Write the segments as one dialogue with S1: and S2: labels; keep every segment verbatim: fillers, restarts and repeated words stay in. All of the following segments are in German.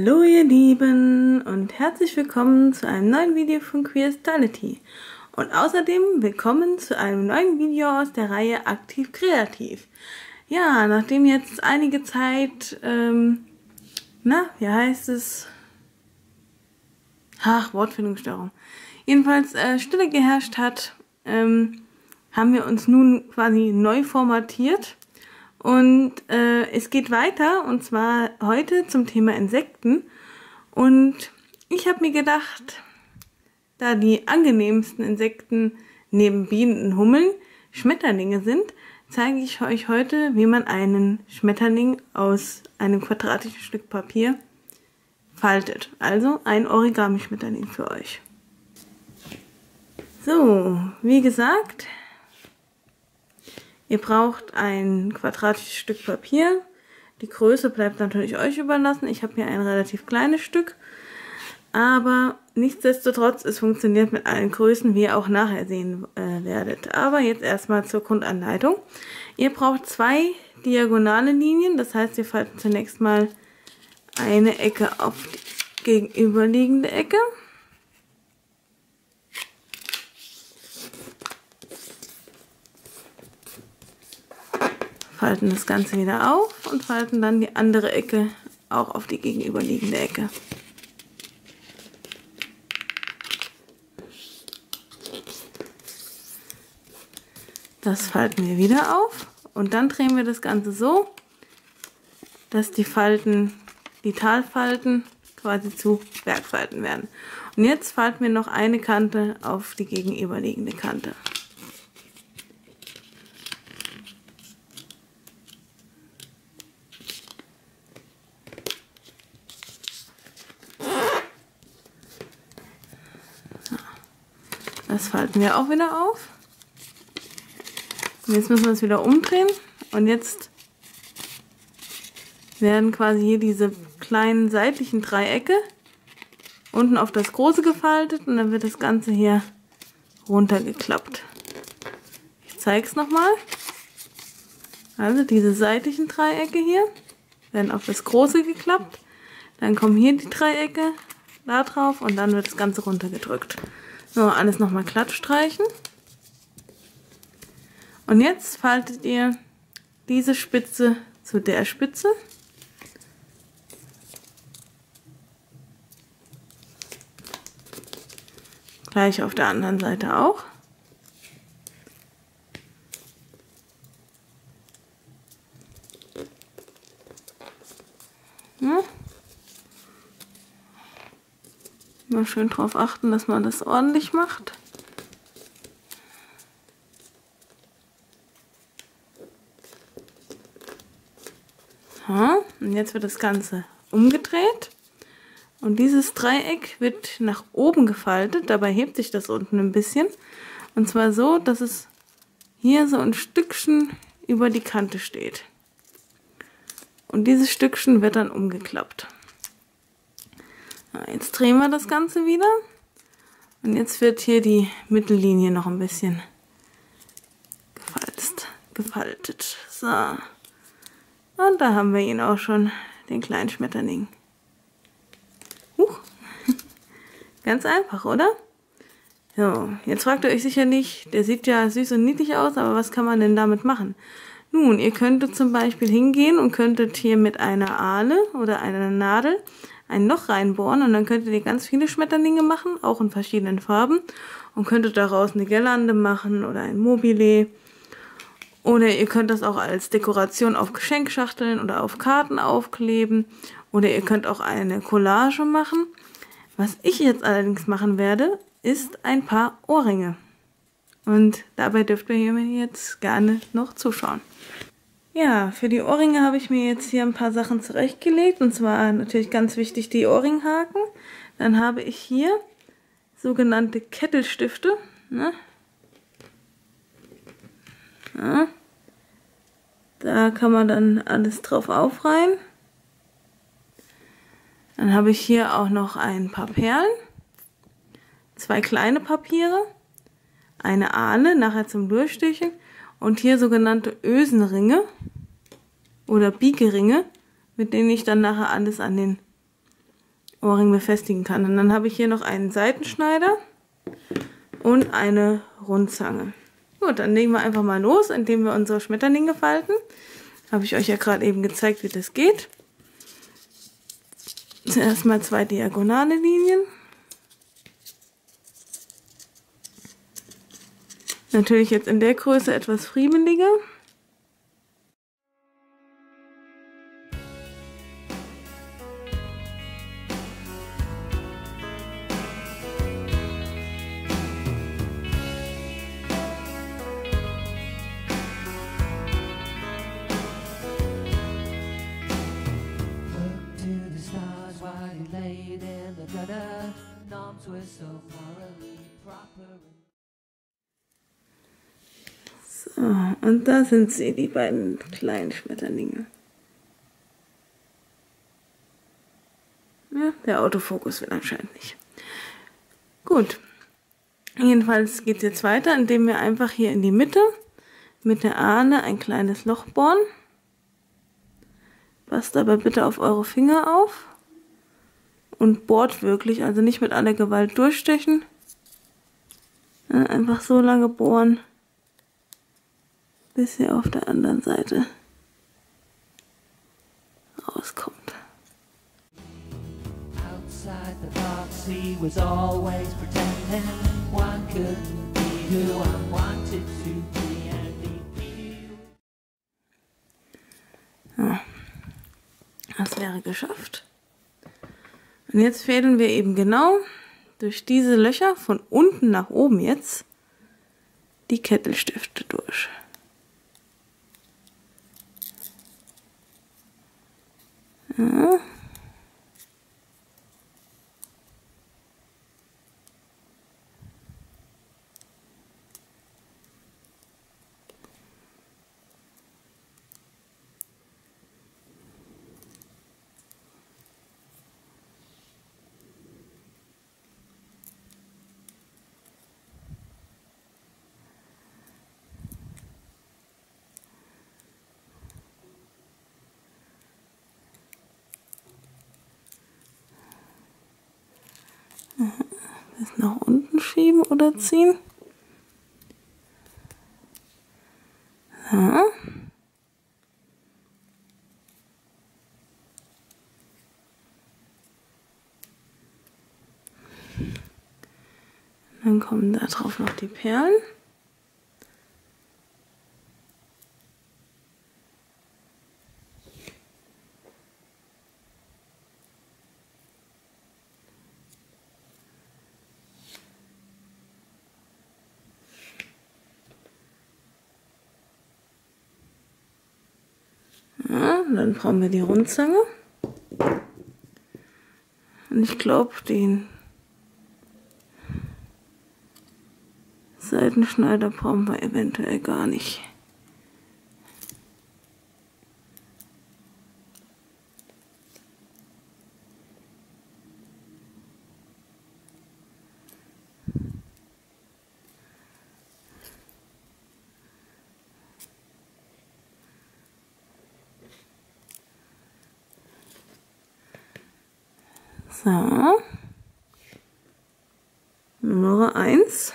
S1: Hallo ihr Lieben und herzlich willkommen zu einem neuen Video von Queerstyleity und außerdem willkommen zu einem neuen Video aus der Reihe Aktiv Kreativ. Ja, nachdem jetzt einige Zeit, ähm, na, wie heißt es? Ach, Wortfindungsstörung. Jedenfalls äh, Stille geherrscht hat, ähm, haben wir uns nun quasi neu formatiert. Und äh, es geht weiter, und zwar heute zum Thema Insekten. Und ich habe mir gedacht, da die angenehmsten Insekten neben Bienen und Hummeln Schmetterlinge sind, zeige ich euch heute, wie man einen Schmetterling aus einem quadratischen Stück Papier faltet. Also ein Origami-Schmetterling für euch. So, wie gesagt, ihr braucht ein quadratisches Stück Papier. Die Größe bleibt natürlich euch überlassen. Ich habe hier ein relativ kleines Stück. Aber nichtsdestotrotz, es funktioniert mit allen Größen, wie ihr auch nachher sehen äh, werdet. Aber jetzt erstmal zur Grundanleitung. Ihr braucht zwei diagonale Linien. Das heißt, ihr faltet zunächst mal eine Ecke auf die gegenüberliegende Ecke. Falten das Ganze wieder auf und falten dann die andere Ecke auch auf die gegenüberliegende Ecke. Das falten wir wieder auf und dann drehen wir das Ganze so, dass die Falten, die Talfalten quasi zu Bergfalten werden. Und jetzt falten wir noch eine Kante auf die gegenüberliegende Kante. Das falten wir auch wieder auf. Und jetzt müssen wir es wieder umdrehen. Und jetzt werden quasi hier diese kleinen seitlichen Dreiecke unten auf das große gefaltet. Und dann wird das Ganze hier runtergeklappt. Ich zeige es nochmal. Also diese seitlichen Dreiecke hier werden auf das große geklappt. Dann kommen hier die Dreiecke da drauf und dann wird das Ganze runtergedrückt. So, alles nochmal glatt streichen. Und jetzt faltet ihr diese Spitze zu der Spitze. Gleich auf der anderen Seite auch. Ja. Mal schön darauf achten, dass man das ordentlich macht. Ja, und jetzt wird das Ganze umgedreht. Und dieses Dreieck wird nach oben gefaltet. Dabei hebt sich das unten ein bisschen. Und zwar so, dass es hier so ein Stückchen über die Kante steht. Und dieses Stückchen wird dann umgeklappt. Jetzt drehen wir das Ganze wieder und jetzt wird hier die Mittellinie noch ein bisschen gefalzt, gefaltet. So. Und da haben wir ihn auch schon, den kleinen Schmetterling. Huch. Ganz einfach, oder? So, jetzt fragt ihr euch sicherlich, der sieht ja süß und niedlich aus, aber was kann man denn damit machen? Nun, ihr könntet zum Beispiel hingehen und könntet hier mit einer Ahle oder einer Nadel ein Loch reinbohren und dann könntet ihr ganz viele Schmetterlinge machen, auch in verschiedenen Farben, und könntet daraus eine Girlande machen oder ein Mobile. Oder ihr könnt das auch als Dekoration auf Geschenkschachteln oder auf Karten aufkleben. Oder ihr könnt auch eine Collage machen. Was ich jetzt allerdings machen werde, ist ein paar Ohrringe. Und dabei dürft ihr mir jetzt gerne noch zuschauen. Ja, für die Ohrringe habe ich mir jetzt hier ein paar Sachen zurechtgelegt. Und zwar natürlich ganz wichtig die Ohrringhaken. Dann habe ich hier sogenannte Kettelstifte. Ne? Ja. Da kann man dann alles drauf aufreihen. Dann habe ich hier auch noch ein paar Perlen. Zwei kleine Papiere. Eine Ahle, nachher zum Durchstichen. Und hier sogenannte Ösenringe oder Biegeringe, mit denen ich dann nachher alles an den Ohrring befestigen kann. Und dann habe ich hier noch einen Seitenschneider und eine Rundzange. Gut, dann legen wir einfach mal los, indem wir unsere Schmetterlinge falten. Habe ich euch ja gerade eben gezeigt, wie das geht. Zuerst mal zwei diagonale Linien. Natürlich jetzt in der Größe etwas friemeliger. So, und da sind sie, die beiden kleinen Schmetterlinge. Ja, der Autofokus will anscheinend nicht. Gut, jedenfalls geht es jetzt weiter, indem wir einfach hier in die Mitte mit der Ahne ein kleines Loch bohren. Passt aber bitte auf eure Finger auf und bohrt wirklich, also nicht mit aller Gewalt durchstechen. Ja, einfach so lange bohren, bis ihr auf der anderen Seite rauskommt. Outside the box he was always pretending one could be who I wanted to be and be. Ja, das wäre geschafft. Und jetzt fädeln wir eben genau durch diese Löcher von unten nach oben jetzt die Kettelstifte durch. Ja. Das nach unten schieben oder ziehen. So. Dann kommen da drauf noch die Perlen. Ja, dann brauchen wir die Rundzange. Und ich glaube, den Seitenschneider brauchen wir eventuell gar nicht. So, Nummer eins.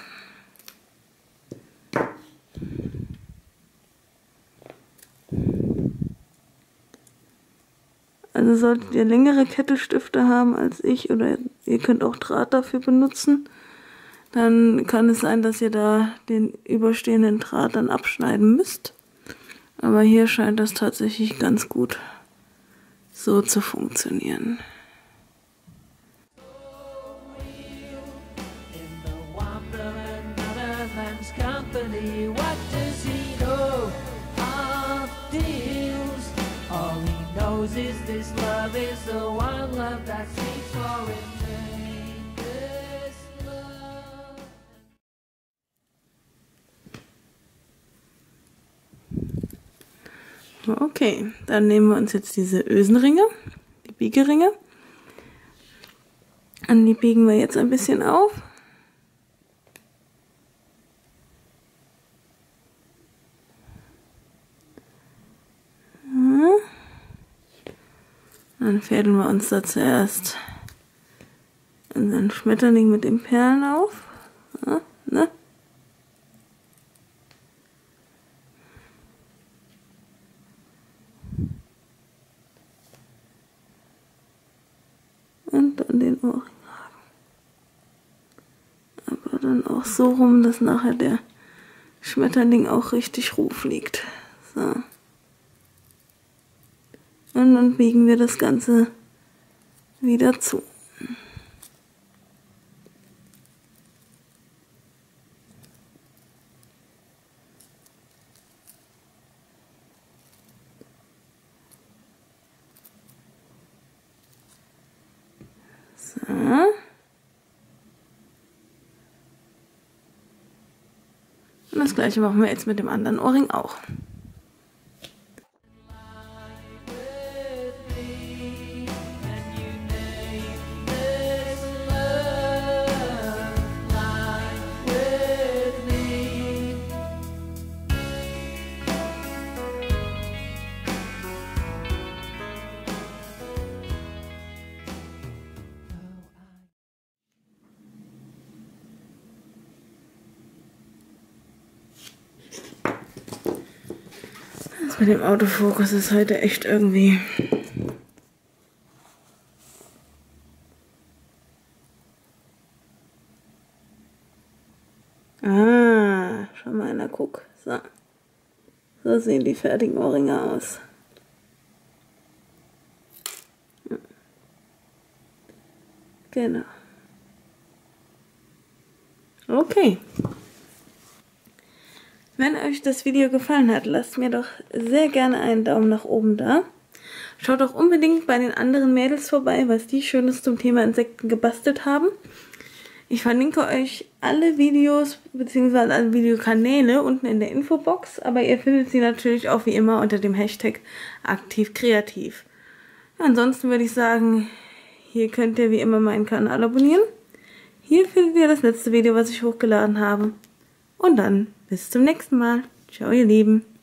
S1: Also solltet ihr längere Kettelstifte haben als ich oder ihr könnt auch Draht dafür benutzen, dann kann es sein, dass ihr da den überstehenden Draht dann abschneiden müsst. Aber hier scheint das tatsächlich ganz gut so zu funktionieren. Is this love is the one love that speaks for him. This love. Okay, dann nehmen wir uns jetzt diese Ösenringe, die Biegeringe. Und die biegen wir jetzt ein bisschen auf. Dann fädeln wir uns da zuerst unseren Schmetterling mit den Perlen auf. Ja, ne? Und dann den Ohrring haben. Aber dann auch so rum, dass nachher der Schmetterling auch richtig Ruf liegt. So. Und dann biegen wir das Ganze wieder zu. So. Und das gleiche machen wir jetzt mit dem anderen Ohrring auch. Das mit dem Autofokus ist heute echt irgendwie... Ah, schau mal einer, guck. So. So sehen die fertigen Ohrringe aus. Ja. Genau. Okay. Wenn euch das Video gefallen hat, lasst mir doch sehr gerne einen Daumen nach oben da. Schaut auch unbedingt bei den anderen Mädels vorbei, was die Schönes zum Thema Insekten gebastelt haben. Ich verlinke euch alle Videos bzw. alle Videokanäle unten in der Infobox, aber ihr findet sie natürlich auch wie immer unter dem Hashtag aktivkreativ. Ja, ansonsten würde ich sagen, hier könnt ihr wie immer meinen Kanal abonnieren. Hier findet ihr das letzte Video, was ich hochgeladen habe. Und dann bis zum nächsten Mal. Ciao, ihr Lieben.